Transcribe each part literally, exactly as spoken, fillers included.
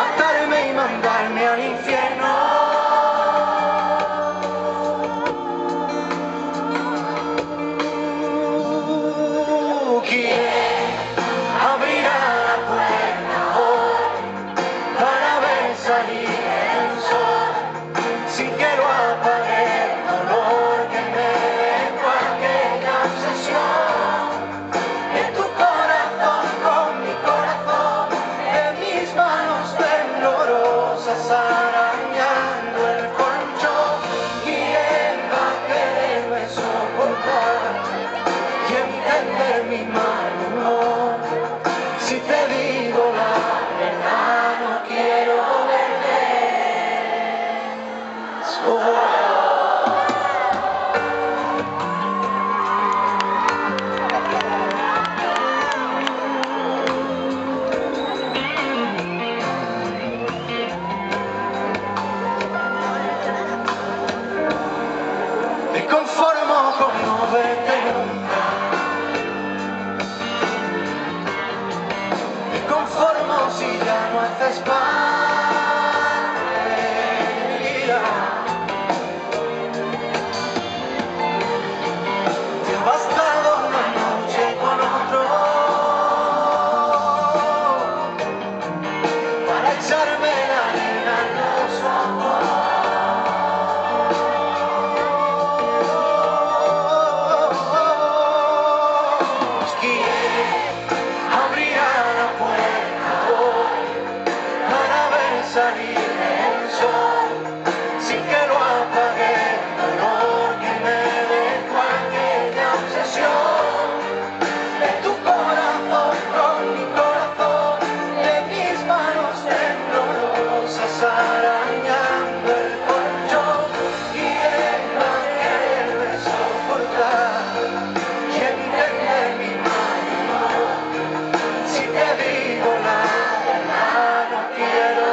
matarme y mandarme al infierno. ¿Quién abrirá la puerta hoy para ver salir el sol sin que lo apague el dolor que me dejó aquella obsesión? De tu corazón con mi corazón, de mis manos temblorosas arañando el colchón. ¿Quién va a quererme soportar y entender mi mal humor? Si te digo la verdad, no quiero verme solo. Me conformo con no verte nunca. Me conformo si ya no haces parte de mi vida. Te ha bastado una noche con otro para echarme la arena en los ojos. Salir el sol sin que lo apague el dolor que me dejó aquella obsesión. De tu corazón con mi corazón, de mis manos temblorosas arañando el colchón. ¿Quién va a quererme soportar y entender mi mal humor? Si te digo la verdad, no quiero.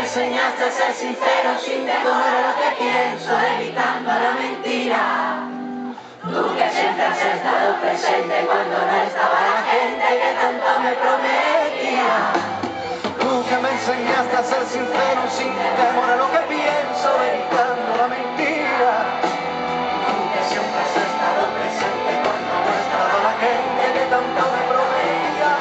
enseñaste a ser sincero sin temor a lo que pienso, evitando la mentira. Tú que siempre has estado presente cuando no estaba la gente que tanto me prometía. Tú que me enseñaste a ser sincero sin temor a lo que pienso, evitando la mentira. Tú que siempre has estado presente cuando no estaba la gente que tanto me prometía.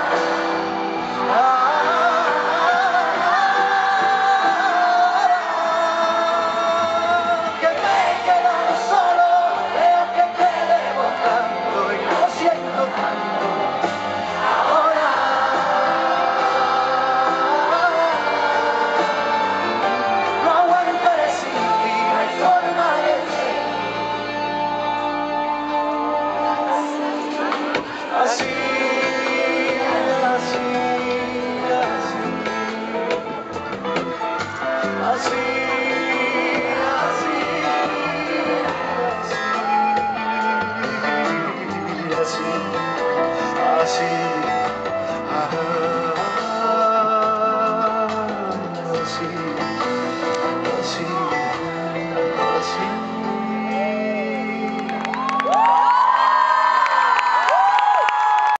Que me he quedado solo, veo que te debo tanto y lo siento tanto. Ahora no aguantaré sin ti, no hay forma de ser. Así, así, así, así, así, así, así, así.